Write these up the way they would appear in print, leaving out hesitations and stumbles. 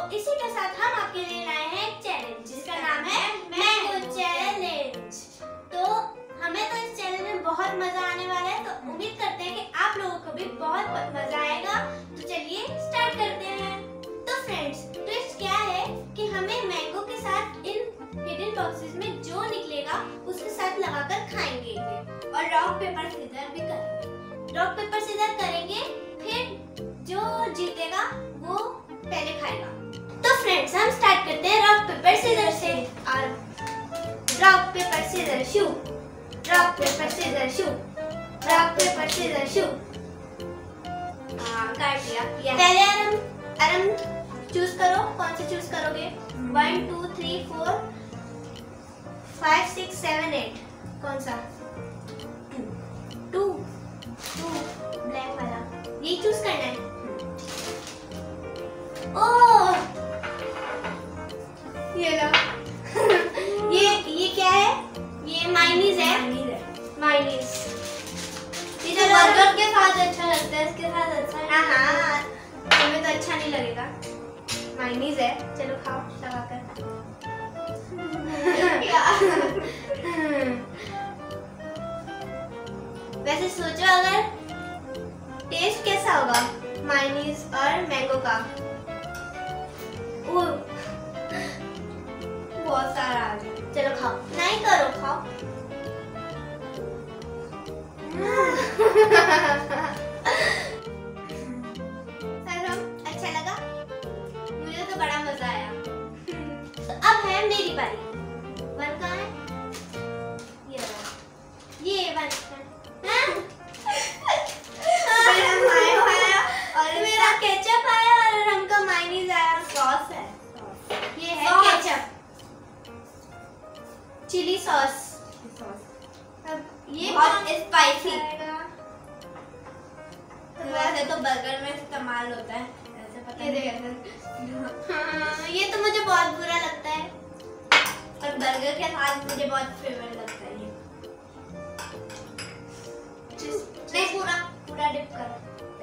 इसी के साथ हम आपके लिए लाए हैं एक चैलेंज जिसका नाम है मैंगो चैलेंज। तो हमें तो इस चैलेंज में बहुत मजा आने वाला है, तो उम्मीद करते हैं कि आप लोगों को भी बहुत मजा आएगा। तो चलिए स्टार्ट करते हैं। तो फ्रेंड्स, ट्विस्ट क्या है कि हमें मैंगो के साथ इन हिडन बॉक्सेस में जो निकलेगा उसके साथ लगाकर खाएंगे और रॉक पेपर सीजर भी करेंगे। रॉक पेपर सीजर करेंगे, फिर जो जीतेगा वो पहले खाएगा। तो फ्रेंड्स, हम स्टार्ट करते हैं रॉक पेपर सीजर से। और rock paper scissor shoot, rock paper scissor shoot, rock paper scissor shoot. काट लिया। पहले अरम चूज करो, कौन से चूज करोगे? 1 2 3 4 5 6 7 8 कौन सा? 2 ब्लैक वाला, ये चूज करना है। ओह, ये लो। ये क्या है? ये मायोनीज है। मायोनीज ये जो बर्गर के साथ अच्छा लगता है, इसके साथ अच्छा है। हाँ, तुम्हें तो अच्छा नहीं लगेगा। मायोनीज है, चलो खाओ लगाकर। वैसे सोचो अगर टेस्ट कैसा होगा मायोनीज और मैंगो का। बहुत सारा आ गया। चलो खाओ, नहीं करो, खाओ। अच्छा लगा? मुझे तो बड़ा मजा आया। तो अब है मेरी बारी। वन कहाँ है? ये वन और मेरा केचप आया और हमका मायोनीज आया। सॉस है, ये है केचप, चिली सॉस। अब ये बहुत स्पाइसी। वैसे तो बर्गर में इस्तेमाल होता है, ऐसे पता नहीं कैसे। हाँ, ये तो मुझे बहुत बुरा लगता है और बर्गर के साथ मुझे बहुत फेवरेट लगता है ये। नहीं, पूरा डिप कर।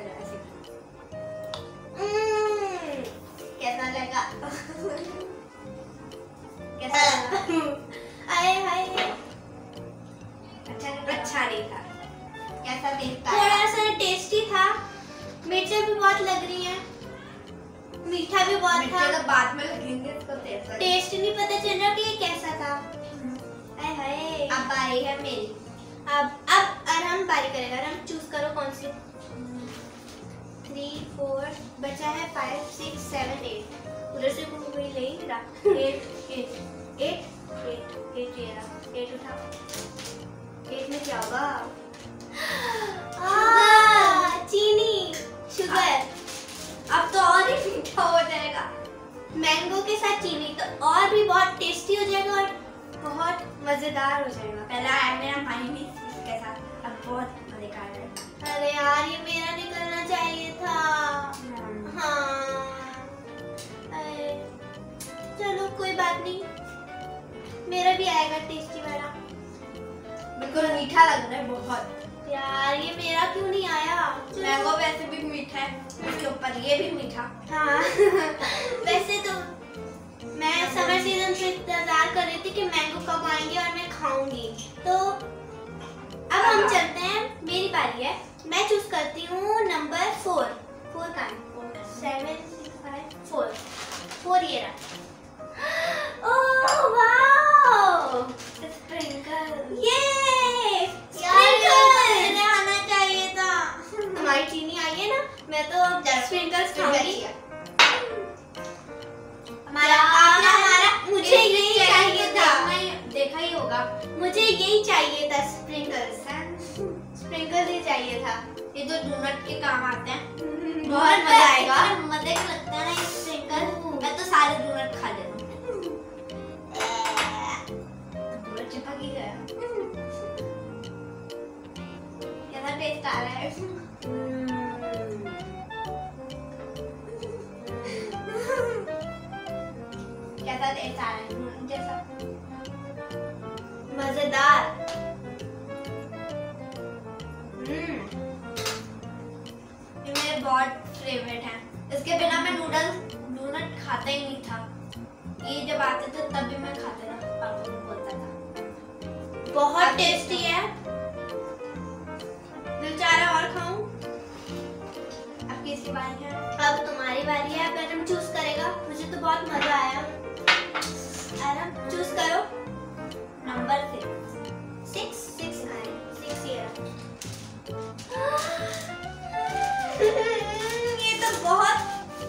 कैसा लगा? कैसा लगा? आए हाय, अच्छा नहीं था। कैसा टेस्ट आया? थोड़ा सा टेस्टी था, मिर्चें भी बहुत लग रही हैं, मीठा भी बहुत था। तो बाद में लगेंगे, इसको टेस्ट नहीं पता चल रहा कि ये कैसा था। आए हाय, अब बारी है मेरी। अब हम बारी करेगा। हम चूज करो कौन सी। 3 4 बचा है 5 6 7 8। उधर से वही ले रहा। 8 उठा। 8 में क्या होगा? चीनी, शुगर। अब तो और ही मीठा हो जाएगा। मैंगो के साथ चीनी तो और भी बहुत टेस्टी हो जाएगा और बहुत मजेदार हो जाएगा। पहला आया मेरा मायोनीज के साथ, अब बहुत मजेदार है। अरे यार, ये मेरा निकलना चाहिए था। हाँ, चलो कोई बात नहीं, मेरा भी आएगा टेस्टी वाला। बिल्कुल मीठा लग रहा है बहुत। यार, ये मेरा क्यों नहीं आया? मैंगो वैसे भी मीठा है, इसके ऊपर ये भी मीठा। हाँ। वैसे तो मैं समर सीजन से इंतजार कर रही थी कि मैंगो कब आएंगे और मैं खाऊंगी। तो अब हम चलते हैं, मेरी बारी है। मैं चूज करती हूँ नंबर 4 का 7 6 5 4 ये रहा। Oh wow, sprinkle. ये स्प्रिंकल आना चाहिए था। हमारी चीनी आई है ना, मैं तो स्प्रिंकल्स खाऊंगी। मुझे यही चाहिए था। देखा ही होगा, मुझे यही चाहिए था। स्प्रिंकल्स ही चाहिए था। ये तो डोनट के काम आते हैं। बहुत मजा आएगा। मजे का लगता है ना ये स्प्रिंकल। मैं तो सारे डोनट खा लेता हूँ। पूरा चिपक ही गया। कैसा टेस्ट आ रहा है? कैसा टेस्ट आ रहा है? जैसा मजेदार। ये मेरे बहुत फेवरेट है। इसके बिना मैं डोनट खाता ही नहीं था। ये जब आते थे तब भी मैं खाता था, पापा को बोलता था। बहुत टेस्टी है। दिल चाह रहा और खाऊं। अब किसकी बारी है? अब तुम्हारी बारी है। मैडम चूज करेगा। मुझे तो बहुत मजा आया। मैडम चूज करो। नंबर 6 ये तो बहुत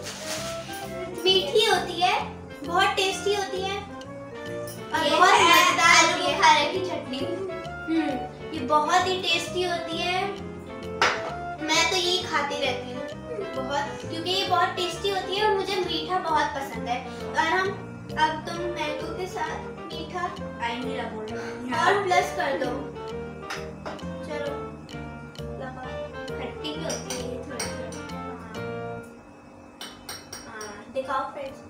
मीठी होती है, बहुत टेस्टी होती है और बहुत मजेदार होती है। खारे की चटनी ये बहुत ही टेस्टी होती है। मैं तो यही खाती रहती हूँ बहुत, क्योंकि ये बहुत टेस्टी होती है और मुझे मीठा बहुत पसंद है। और हम अब तुम मैंगो के साथ मीठा आई नहीं रहा और प्लस कर दो। चलो खट्टी भी होती है थोड़ी। हाँ दिखाओ फ्रेंड्स।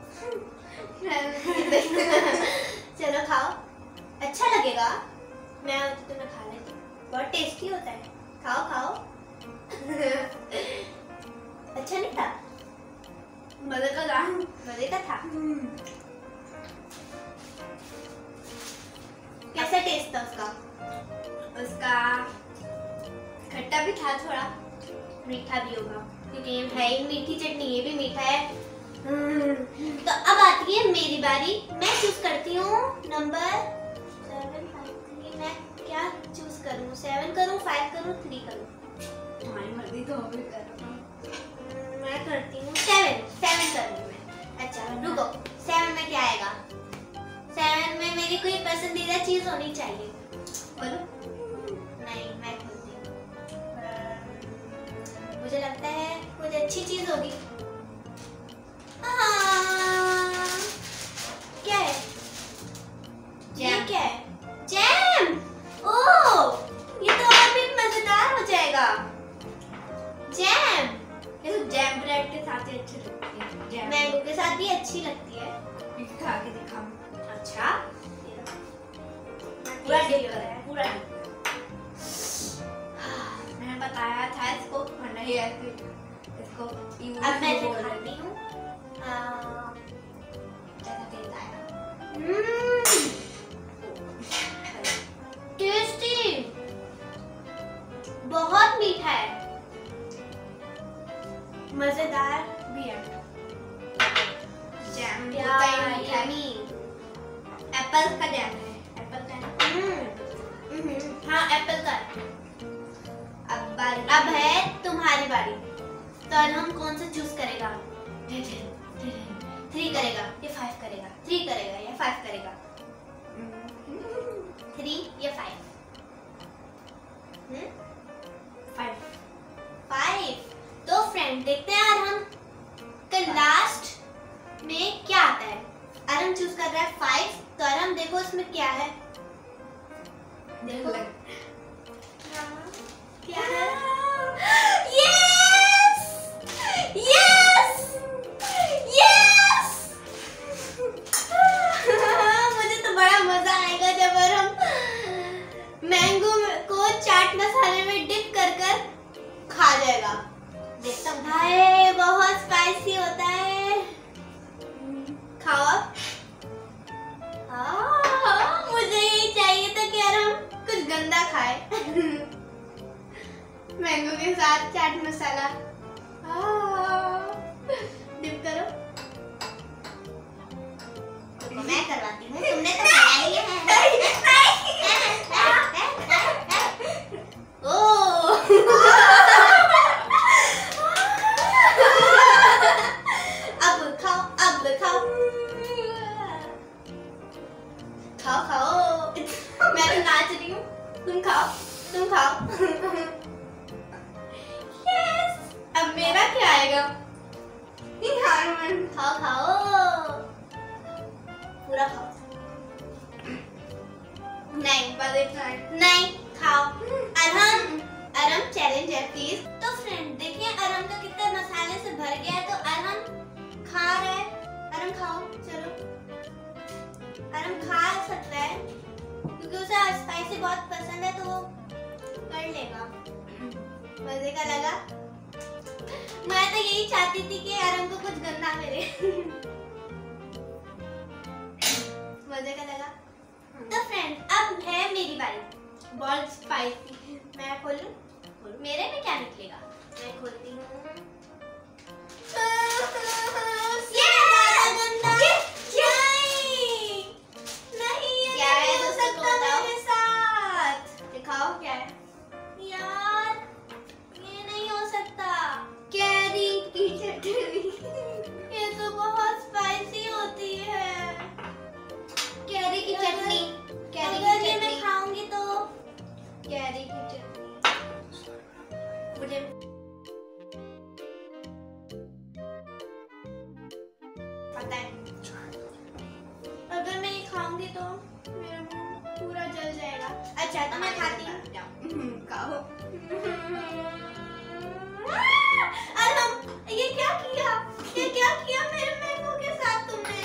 चलो खाओ, अच्छा लगेगा। मैं तुम्हें खा लेती हूँ, बहुत टेस्टी होता है। खाओ खाओ। अच्छा नहीं था? मजे का था। कैसा टेस्ट था उसका? उसका खट्टा भी था, थोड़ा मीठा भी होगा, क्योंकि ये है ही मीठी चटनी, ये भी मीठा है। तो अब आती है मेरी बारी। मैं चूज करती हूँ नंबर 7, 5, 3। मैं क्या चूज करूँ? 7 करूँ, 5 करूँ, 3 करूँ? तुम्हारी मर्जी, तो भी करो। मैं करती हूँ 7 करूँगी मैं। अच्छा रुको, 7 में क्या आएगा? 7 में मेरी कोई पसंदीदा चीज होनी चाहिए। बोलो। नहीं, मैं खोलती हूँ। मुझे लगता है कुछ अच्छी चीज होगी। क्या है? ये क्या है? जैम। ओह, ये तो और भी मजेदार हो जाएगा। जैम, ये तो जैम ब्रेड के साथ ही अच्छी लगती है। मैंगो के साथ भी अच्छी लगती है। खा के दिखा। अच्छा, पूरा डिप कर रहा है, पूरा डिप। मैंने बताया था इसको खाना ही है, इसको अब मैं इसे खाती हूँ। जैसा टेस्ट आएगा। टेस्टी, बहुत मीठा है, मजेदार भी है। जैम होता ही मीठा। एप्पल का जैम है। एप्पल का। हाँ एप्पल का। अब है तुम्हारी बारी। तो हम कौन सा चूज करेगा? 3 करेगा या 5 करेगा? 3 करेगा या 5 करेगा? 3 या 5? 5। तो फ्रेंड देखते हैं यार हम लास्ट में क्या आता है। अरम चूज कर रहा है 5। तो अरम देखो इसमें क्या है। देखो क्या है। Yes yes yes. मुझे तो बड़ा मजा आएगा जब अरम मैंगो को चाट मसाले में डिप कर कर खा जाएगा। देखता हूँ। हाय बहुत स्पाइसी होता है। खाओ अब। मुझे यही चाहिए था कि यार हम कुछ गंदा खाए। मैंगो के साथ चाट मसाला। डिप करो। मैं करवाती हूँ, तुमने तो खाया ही है। खाओ। मैं तो नाच रही हूँ, तुम खाओ। यस। अब मेरा क्या आएगा? खाओ पूरा खाओ। नहीं खाओ। अरम चैलेंज है प्लीज। तो फ्रेंड देखिए अरम का कितना मसाले से भर गया है। तो अरम खा रहा है। अरम खाओ, चलो। अरम खा सकता है क्योंकि उसे स्पाइसी बहुत पसंद है, तो वो कर लेगा। मजे का लगा। मैं तो यही चाहती थी कि अरम को कुछ गंदा मिले। मजे का लगा। तो फ्रेंड्स अब है मेरी बारी। बहुत स्पाइसी। मैं खोलूं? मेरे में क्या निकलेगा? मैं खोलती हूँ। नहीं ये नहीं हो सकता मेरे साथ। दिखाओ क्या है। यार ये नहीं हो सकता। कैरी की चटनी। ये तो बहुत स्पाइसी होती है। कैरी की चटनी। कैरी की चटनी मैं खाऊंगी तो कैरी की चटनी मुझे पता है। अगर मैं ये खाऊंगी तो मेरा मुंह पूरा जल जाएगा। अच्छा तो मैं खाती हूँ। खाओ। अरे ये क्या किया? ये क्या किया मेरे मैंगो के साथ तुमने?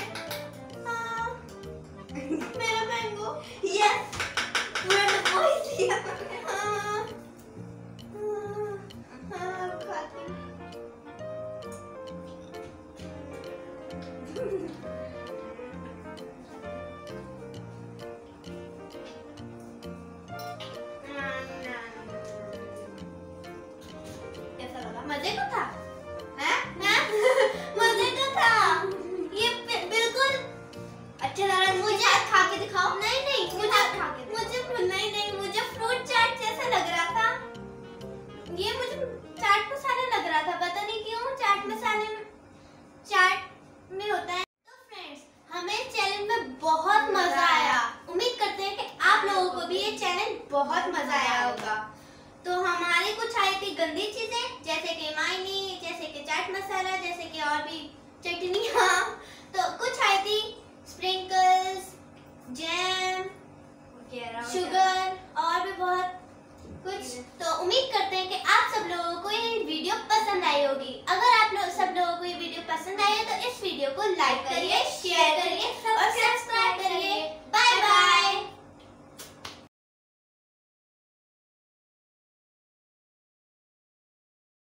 मेरा मैंगो। यस मैंने वही लिया। अब खाती हूँ। कैसा लगा? मजे का था? हैं? मजे का था। ये बिल्कुल अच्छा लगा। मुझे खा के दिखाओ। नहीं नहीं मुझे खा के मुझे नहीं नहीं मुझे फ्रूट चाट जैसा लग रहा था। ये मुझे चाट मसाला लग रहा था। पता नहीं क्यों चाट मसाले में चाट में होता है। तो फ्रेंड्स हमें चैलेंज में बहुत मजा आया। उम्मीद करते हैं कि आप लोगों को भी ये चैलेंज बहुत मजा आया होगा। तो हमारी कुछ आई थी गंदी चीजें जैसे कि मायनी, जैसे कि चाट मसाला, जैसे कि और भी चटनियाँ। तो कुछ आई थी स्प्रिंकल्स, जैम, शुगर और भी बहुत कुछ। तो उम्मीद करते हैं कि आप सब लोगों को ये वीडियो पसंद आई होगी। अगर आप सब लोगों को ये वीडियो पसंद आई है तो इस वीडियो को लाइक करिए, शेयर करिए।